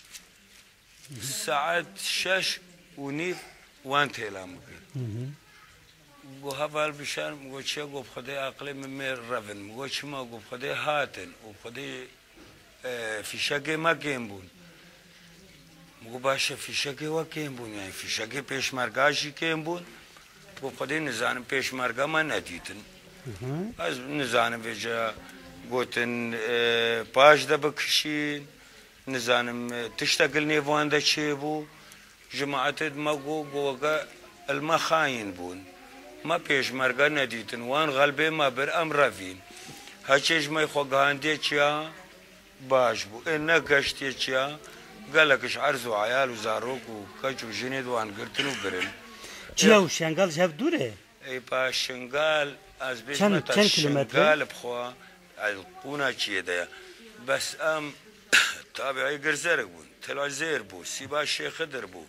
S7: سەعات شەش و نیف وان تێلام کرد گۆ هەڤال بشان گۆ چێ گۆ بخدەی عەقڵێ من مێ ڕەڤن گۆ چما گۆ بخدەی هاتن و خدەی فیشەکێ مەکێم بوون گۆ باشە فیشەکێ وە کێم بوون یانی فیشەکێ پێشمەرگاشی کێم بوون بۆ خدەی نزانم پێشمەرگەمە نەدیتن ئەس نزانم بێجە گوتن پاش دەبکشین نزانم تشتەگەل نێوان دەچێ بوو ژماعەتت مەگۆ گۆگە ئەلمە خاین بوون ما پێشمەرگە نەدیتن وان غەلبێ ما بەر ئەم ڕەڤین هەچێژمەی خۆگەهاندێکیە باش بوو ئێ نەگەشتێکیە گەلەکش عەرز و عەیال و زارۆک و کەچ و ژنێ دوانگرتن و برن
S1: چیا و شنگال هەف دوورێ
S7: ئەی پاش شنگال ئەس بێژمەتە شنگال بخوا قونا چیە دەیە بەس ئەم تابعی گرزەرە بوون تەلازێر بوو سیبا شێخدر بوو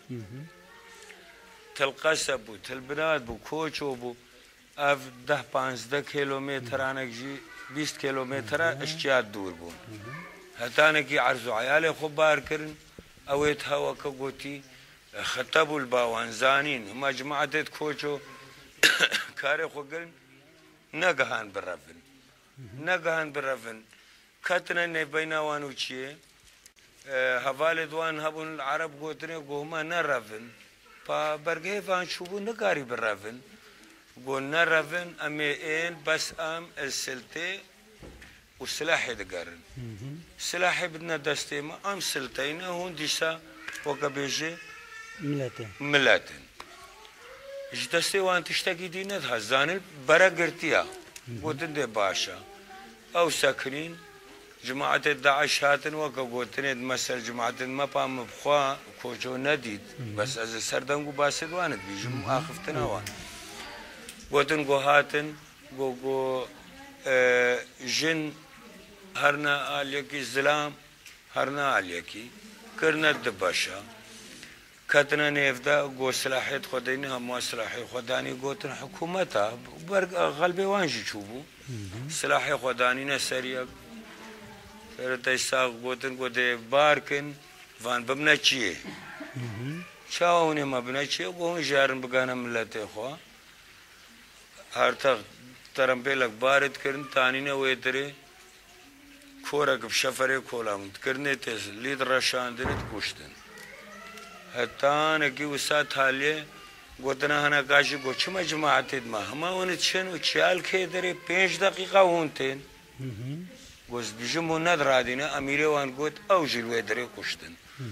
S7: تلقەسە بوو تلبنات بوو کۆچۆ بوو ئەف ده پانزدە کیلۆمێترانێکژی بیست کیلۆمێترە ئەشتیات دوور بوون هەتانێکی عەرز و عەیالێ خۆ بارکردن ئەوێت هەوەکە گوتی خەتە بوو باوانزانین هەما جماعەتێت کۆچۆ کارێ خۆگرن نەگەهان بڕەڤن نەگەهان بڕەڤن کەتنە نێبەیناوان و چییە هەڤالێ دوان هەبوون عەرەب گوتنێ گۆما نەڕەڤن پا بەرگەیەوان چوبوو نەگاری بڕەڤن گۆ نەڕەڤن ئەمێ ئێن بەس ئەم ئەسلتێ و سلاحێ دەگەرن سلاحێ بدنە دەستێمە ئەم سلتەینە هون دیسا وەکە بێژێ ملەتن ji destê wan tiştekî dî nedhezanil bere girtiya gotin dê baş e ew sekirîn cemaetê Daeş hatin weke gotinê mesel cemaetên mepa min bixwe koço nedît bes ez ê serdeng û basê wan dibîjim axiftina wan gotin got hatin got got jin her ne aliyekî zilam her ne aliyekî kirine di beşa کەتنە نێڤدا گۆ سلاحێت خۆدەینە هەموو سلاحی خۆدانی گوتن حکوومەتە غەلبێ وانژی چوو بوو سلاحی خۆدانینە سەریەک فێرەتەی ساغ گوتن گۆ دێ بارکن وان ببنە چییە چاوە نێمە بنە چیە بۆ هەون ژارن بگانە ملەتێ خوا هەرتە تەرەمپێلێک بارت کردن تانینە وێ درێ کۆرەک شەفەرێ کۆڵاوندکردنێ تێز لید ڕەشاندنت کوشتن هەتانێکی وسا تاالێ گوتنە هەنە گاژی گۆ چمە جماعەتێت مە هەماوەنت چێن و چیال کێ دەرێ پێنج دەقیقا هون تێن گۆز بژم و نەدرادینە ئەمیرێوان گوت ئەو ژل وێ دەرێ کوشتن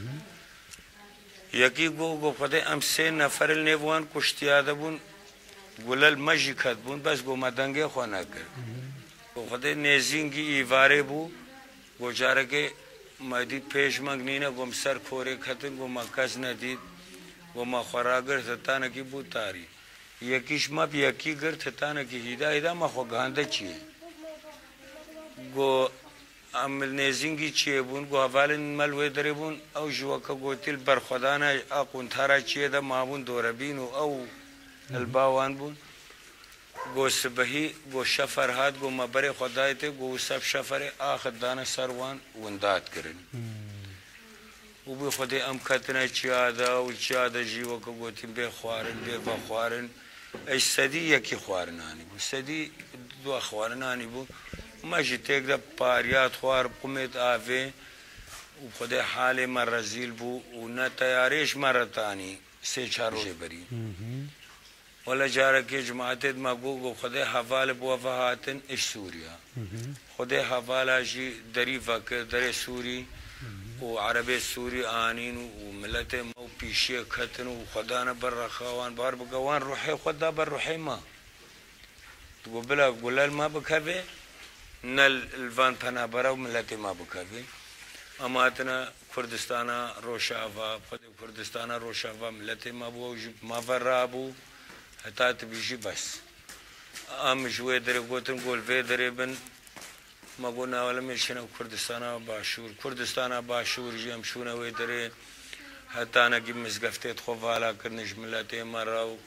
S7: یەکی گۆ گۆ خۆدەی ئەم سێ نەفەرل نێوان کوشتیا دەبوون گولەل مەژی کەت بوون بەس گۆمە دەنگێ خۆ نەکرد گۆ خۆدەی نێزینگی ئیڤارێ بوو گۆ جارەکەی مەدی پێشمەنگ نینە گۆم سەر کۆرێک هەتن گۆمە کەس نەدید گۆمە خۆراگرت هەتانێکی بوو تاری یەکیش مەپ یەکی گرت هەتانێکی هیدایدا مەخۆگەهاندە چییە گۆ ئەم نێزینگی چیە بوون گۆ هەڤالن مەل وێ دەرێ بوون ئەو ژوەکە گوتیل بەرخۆدانە ئاقونتارا چیەدە مابوون دۆرەبین و ئەو هەلباوان بوون گۆ سبەهی گۆ شەفەر هات گۆ مەبەرێ خۆدایەتێ گۆ سەب شەفەرێ ئاخدانە سەروان وندات کردن و بێ خۆدەی ئەم کەتنە چیادا و چیادە ژیوەکە گوتین بێ خوارن بێ بە خوارن ئەی سەدی یەکی خواردنانی بوو سەدی دووە خواردنانی بوو مەژی تێکدا پاریات خوار قومێت ئاوێ و خۆدەی حالێ مەڕەزیل بوو و نە تەیارێش مەڕەتانی سێ چار ڕۆژێ بەری ولا جارێکی جماعەتێت مەگۆ گۆ خۆدەی هەڤالە بووە هاتن ئیش سووریا خۆدەی هەڤالاژی دەریڤە کرد دەرێ سووری و عەرەبێ سووری ئانین و ملەتێ مە و پیشیە کەتن و خۆدانە بەرڕەخاوان بار بگەوان ڕوحێ خۆدا بەر ڕوحێ مە گۆ بلا گولەل ما بکەوێ نە الڤان پەنابەرە و ملەتێ ما بکەوێ ئەماتنە کوردستانە ڕۆژاڤا خۆدەی کوردستانە ڕۆژاڤا ملەتێ ما بووە و ماڤەڕا بوو هەتا تبیژی بەس ئەمش وێ دەرێ گوتن گۆل وێ دەرێ بن مەگۆ ناوەلە مێشێنە کوردستانە باشوور کوردستانە باشوورژی ئەم شوونەوەی دەرێ هەتانەکی مزگەفتێت خۆڤالاکردنش ملەتێ مەڕە و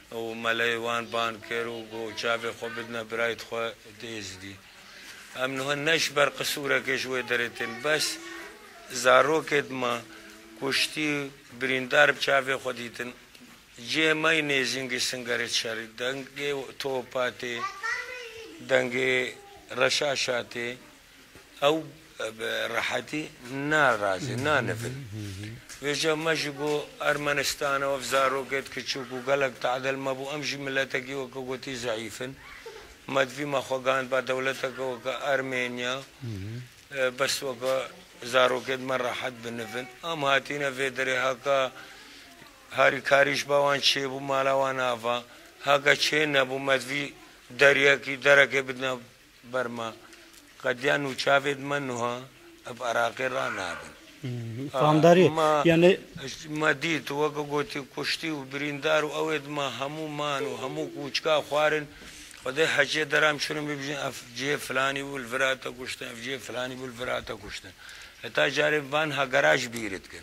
S7: و مەلەی وان بان کرد و بۆ چاوێ خۆ بدنە برایت خۆ دێزدی ئەم نوە نەش بەر قسوورەکەش وێ دەرێتن بەس زارۆکێتمە کوشتی بریندار چاوێ خۆ دیتن جێمەی نێزینگی سنگەرێت شەری دەنگێ تۆپاتێ دەنگێ ڕەشاشاتێ ئەو ڕەحەتی ناڕازێ نانەبن وێژە مەژی بۆ ئەرمەنستانەوە زارۆکێت کچووک و گەلک تعدەل مەبوو ئەمژی ملەتەکی وەکە گوتی زەعیفن مەدوی مەخۆگان بە دەولەتەکەوەکە ئەرمێنیا بەس وەکە زارۆکێت مە ڕەحەت بنفن ئەم هاتینە vê derê هەکە هەری کاریش باوان چێ بوو مالاوان ناڤە هەکە چێ نەبوو مەدوی دەریەکی دەرەکێ بدنە بەرما قەدیان و چاوێت منوها ئەب عراقی ڕنابن
S1: فامداری یعنی
S7: مەدیت وەکە گوتی کوشتی و بریندار و ئەوێت مە هەموو مان و هەموو کوچکا خوارن خدای حەجێ دەرام چونم ببژین ئەف جێ فلانی بوو الڤراتە کوشتن ئەف جێ فلانی بوو الڤراتە کوشتن هەتا جارێ بان هەگەراژ بیرتکن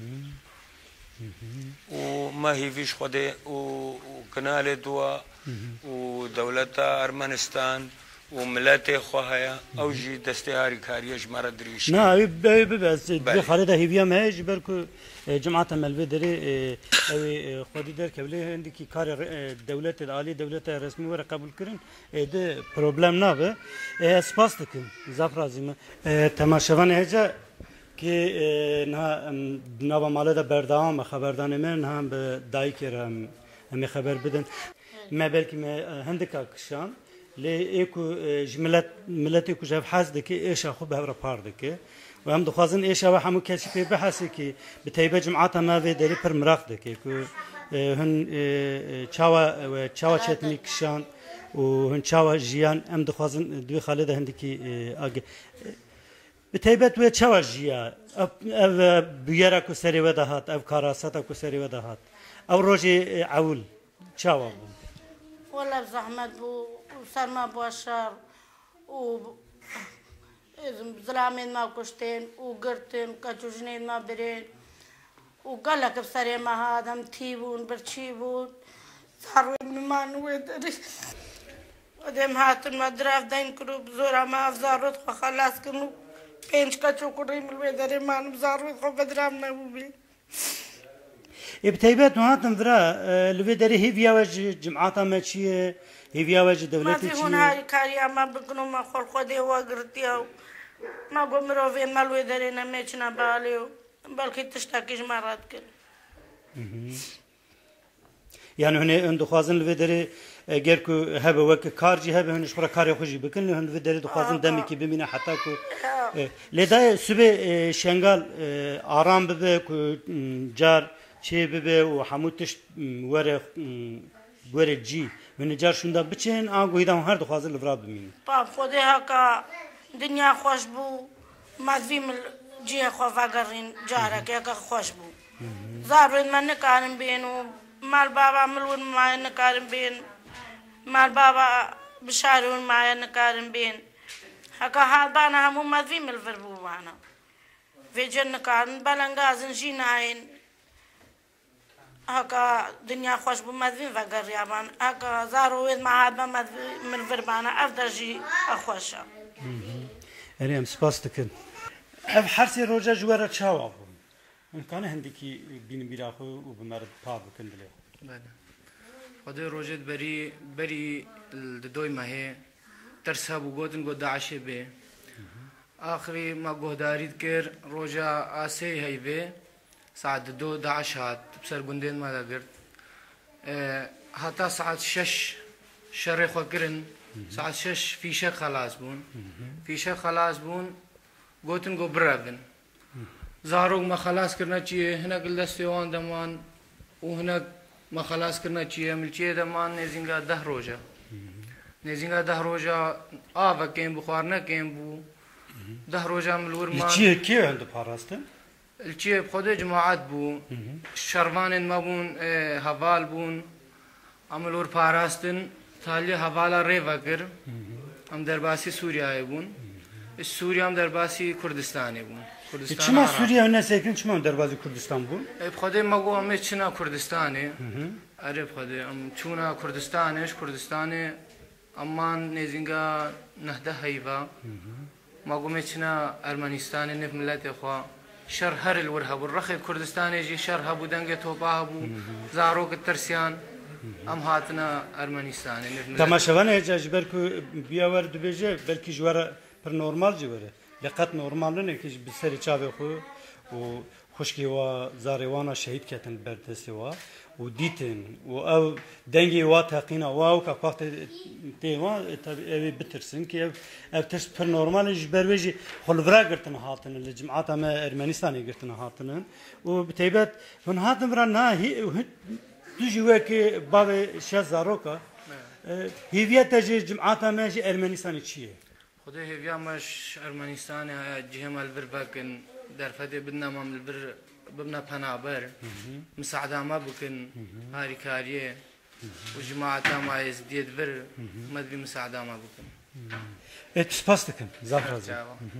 S7: و مەهیڤیش خودێ و کنالێ دووە و دەولەتە ئەرمەنستان و ملەتێ خۆ هەیە ئەو ژی دەستی هاریکاریەش مەرە دریش
S1: ناوی ببەست خەڵێدا هیڤیەم هەیە ji ber ku cemaata melvê derê ew ê xwedî derkevlê hindekî karê dewletê alî dewletê resmî were qebûl kirin êdî problem nabe ez spas dikim zafrazî me temaşevan hêce ki niha nava malê de berdewam e xeberdanê me niha bi dayîkê re em ê xeber bidin me belkî me hindika kişan lê ê ku ji miletê ku ji hev hez dike êşa xwe bi hev re par dike و هم دخوازن ایش و همون کسی پی بحثی که به تیبه جمعات ما و دری پر مراق دکه که هن چاوا و چاوا چتنی کشان و هن چاوا جیان هم دخوازن دوی خالد هندی که آگه به تیبه تو چاوا جیا او بیارا کو سری و دهات او کاراساتا کو سری و دهات او روزی عول چاوا بود
S9: والله زحمت بو سرما باشار و زلامên ma kuştên û girtin kaçûjinên ma birên û gelek bi serê me hat hem tî bûn birçî bûn zarwên min man wê derê Odêm hatin me dirav deyn kir û bi zora me ev zarot xwe xelas kirin û pênc keç û kurî min wê derê manim zarwê xwe bedirav nebû bê
S1: ê bi taybet û hatin vira li vê derê hêviya we ji cemaata me çi ye hêviya we ji dewletê çi
S9: hûn herî kariya me bikin û me xwedê we girtiya û ما گو مروفین مالوی داره نمیچنه بالیو بلکه تشتاکیش مرد کرد
S1: یعنی هنه اندخوازن لوی داره اگر که هبه وک کارجی هبه هنش برا کاری خوشی بکن له لوی داره دخوازن دمی که ببینه حتی که لذا صبح شنگال آرام ببه که جار چه ببه و حموتش وره وره جی هنه جار شوندا بچین آگو هیدام هر دخوازن لورا ببینه
S9: پاپ خوده هکا دنیا خوش بو مادوی مل جیه خو وگرین جاره که که خوش بو زارین من نکارم بین و مال بابا ملون مای نکارم بین مال بابا بشارون مای نکارم بین هکا حال بانا همو مادوی مل ور بو بانا ویجن نکارن بلنگازن جیناین هکا دنیا خوش بو مادوی وگر یابان هکا زاروید معاد مادوی مل ور بانا افدر جی خوشه
S1: اریم سپاس دکن اف حرسی روزا جواره چاوا بون امکانه هندی کی بین بیراخو و بمرد پا بکن دلی
S10: بله خدا روزت بری بری دوی ماه ترسا بو گوتن گو داعش به آخری ما گهدارید کر روزا آسه هی به ساعت دو داعش هات بسر گندین ما داگرد حتی ساعت شش شر خو کرن ساعت شش فیشه خلاص بون فیشه خلاص بون گوتن گو برابن زاروگ ما خلاص کرنا چیه هنگ دستیوان دمان و هنگ ما خلاص کرنا چیه ملچیه دمان نزینگا ده روزا نزینگا ده روزا آب کم بخوار نکم بو ده روزا ملور ما
S1: چیه کیه هند پاراستن
S10: چیه خود جماعت بو شروان ما بون حوال بون عملور پاراستن تالی حوالا ریوا کر هم در باسی سوریه بون سوریه هم در باسی کردستانی بون
S1: چما سوریه نه سکن چما در باسی کردستان بون
S10: خود ما گو همه چنا کردستانی عرب خده ام چونا کردستانش کردستان امان نزینگا نهده هیبا ما قومي چنا ارمنستان نف ملت خوا شر هر الورها بالرخ كردستان جي شر هبو دنگه توبا هبو زاروك الترسيان ام هاتنا ارمنستان نف ملت
S1: تماشاوانه اجاج بركو بياور دبيجه بلكي جواره پر نورمال جواره لقد نورمال نه كي بسري چاوي خو و خوشكي و زاريوانا شهيد كتن بردسي و وديتن و او دنگي و تقينا واو کا وقت تيوا تبي بترسن كي اف ترس پر نورمال جبروجي خلفرا قرتن هاتن الجماعه ما ارمنستاني قرتن هاتن و بتيبت هن هاتن برا هي دجوكي باب شازاروكا هيفيا تجي جماعه ما ارمنستاني تشيه
S10: خده هيفيا مش ارمنستان جهم البرباكن در فدي بدنا ما البر ببنا بنابر مساعدة ما بكن هاري كاريه وجماعة ما يزديد بر ما تبي مساعدة ما بكن
S1: اتسباستكن زافرازي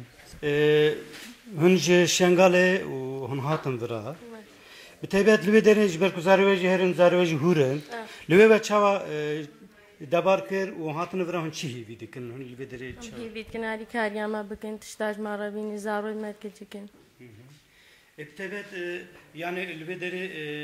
S1: هنج شنغالي وهن هاتن برا بتابعت لبي درج بركزاري وجه هرن زاري وجه هورن لبي بتشوا دبار كر وهاتن برا هن شيء بيدكن هن لبي درج
S11: هي بيدكن هاري كاريه ما بكن تشتاج مرة بين زارو مركزكن
S1: ابتدت يعني البدري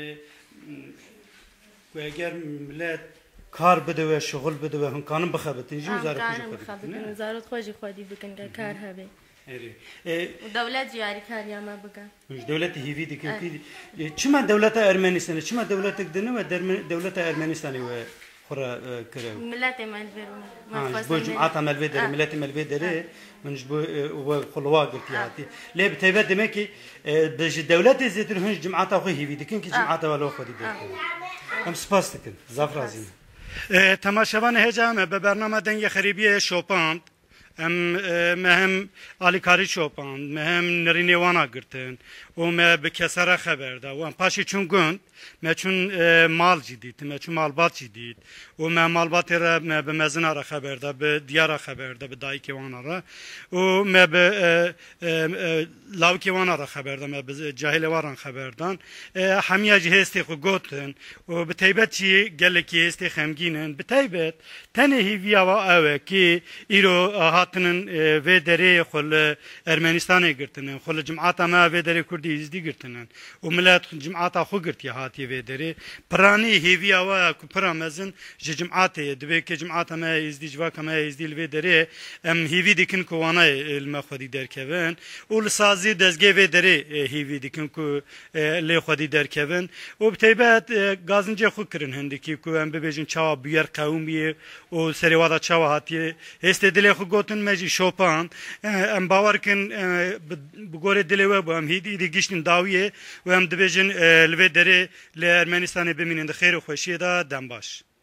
S1: واگر ملت کار بده و شغل بده و هم کانم بخابتن جو زارو
S11: خوش بخابتن زارو خوشی خودی بکن که کار هبه و دولت جاری کاریا ما بکن
S1: مش دولت هیوی دیگه کی چما دولت ارمنستان چما دولت دنه و دولت ارمنستانی و خورا كره
S11: ملاتي مالفيرو
S1: ما بو جماعة مالفيدر ملاتي مالفيدر منش بو وخلوا قلت ياتي ليه بتبى دمكي بج الدولات زيتر هنش جماعة أخوي هي كن كي جماعة ولا أخوي ده هم سباستكن زافرازين تماشاوان هجام ببرنامه دنگ خريبية شوباند ام مهم آلیکاری شوپان مهم نرینیوانا گرتن و ما بکسره خبر ده و ام پاشی چون گند ما چون مال جدید ما چون مالبات جدید و ما مالبات را ما به مزنا را خبر ده به دیار خبر ده به دایکی وانا را و ما به لاوکی وانا را خبر ده ما به جاهل واران خبر دان همیه جهستی خو گوتن و به تایبت چی گله کی هستی خمگینن به تایبت تنه هیویا و اوه کی ایرو هاتنن و دری خل ارمنستانی گرتنن خل جماعت ما و دری کردی ازدی گرتنن و ملت جماعت خو گرتی هاتی و دری پرانی هیویا و پرامزن جماعت دبی که جماعت ما ازدی جوا کما ازدی و دری ام هیوی دیکن کو وانا المخدی در کون و لسازی دزگه و دری هیوی دیکن کو لی خودی در کون و بتیبت گازنجه خو کرن هندکی کو ام ببیجن چاوا بیار قومی و سریوادا چاوا هاتی است دلی خو گوتن مجی شوپان ام باور کن بگوره دلی و بام هیدی دیگشن داویه و ام دبیجن لوی دری ل ارمنستان بمینند خیر و خوشی دا دم باش